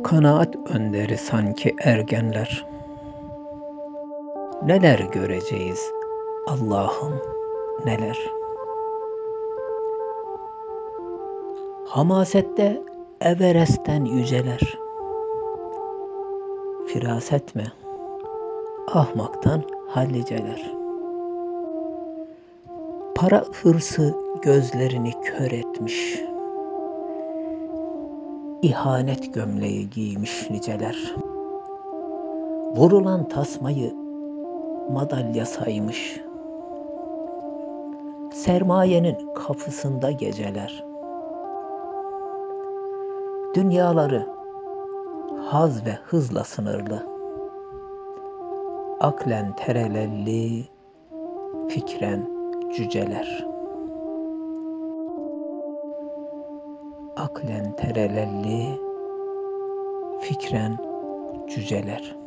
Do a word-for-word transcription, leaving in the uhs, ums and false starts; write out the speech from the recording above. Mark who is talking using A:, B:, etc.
A: Kanaat önderi sanki ergenler. Neler göreceğiz Allah'ım, neler. Hamasette Everest'ten yüceler. Firaset mi? Ahmaktan halliceler. Para hırsı gözlerini kör etmiş. İhanet gömleği giymiş niceler. Vurulan tasmayı madalya saymış. Sermayenin kapısında geceler. Dünyaları haz ve hızla sınırlı. Aklen terelelli, fikren cüceler. Aklen terelelli, fikren cüceler.